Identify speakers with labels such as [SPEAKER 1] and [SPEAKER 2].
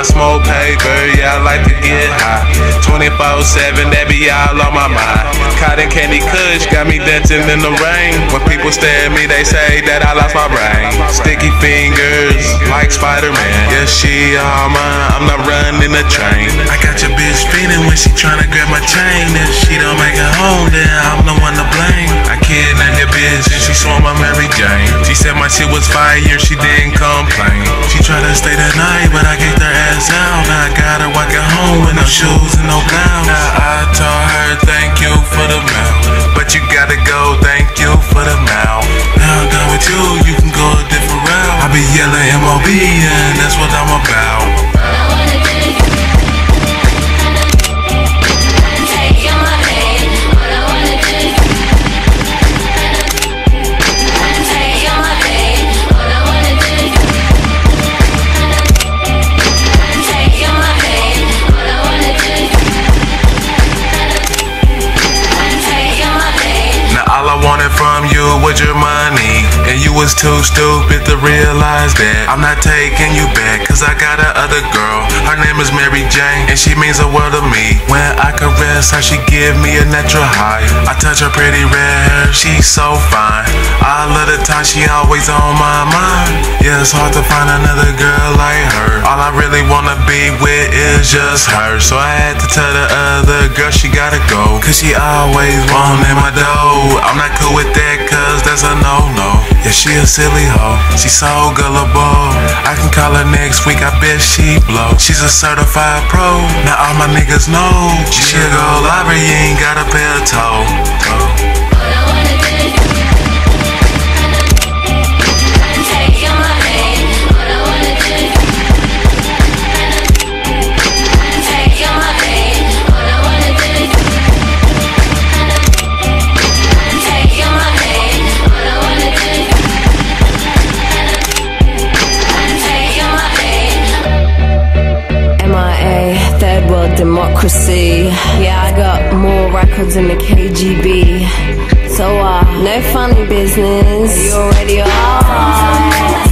[SPEAKER 1] smoke paper, yeah, I like to get high. 24/7, that be all on my mind. Cotton candy kush got me dancing in the rain. When people stare at me, they say that I lost my brain. Sticky fingers, like Spider-Man. Yeah, she all mine, I'm not running the train. I got your bitch feeling when she tryna grab my chain. If she don't make it home, then I'm the one to blame. I kidnapped your bitch and she swore my Mary Jane. She said my shit was fire, she didn't complain. She tried to stay the night, but I kicked her ass out. Now I got her walking home with no shoes and no blouse. Now I told her thank you for the mail, but you gotta go, thank you for the mail. Now I'm done with you, you can go a different route. I be yelling MOB and that's what I'm about. Wanted from you was your money, and you was too stupid to realize that I'm not taking you back, cause I got a other girl. Her name is Mary Jane, and she means the world to me. When I caress her, she give me a natural high. I touch her pretty red hair, she's so fine. All of the time she always on my mind. Yeah, it's hard to find another girl like her. All I really wanna be with is just her. So I had to tell the other girl she gotta go, cause she always wanted my dough. I'm not cool with that, cause that's a no-no. Yeah, she a silly hoe, she so gullible. I can call her next week, I bet she blow. She's a certified pro, now all my niggas know. She a go live, you ain't gotta pay a toll.
[SPEAKER 2] Democracy. Yeah, I got more records than the KGB. So no funny business. You already are.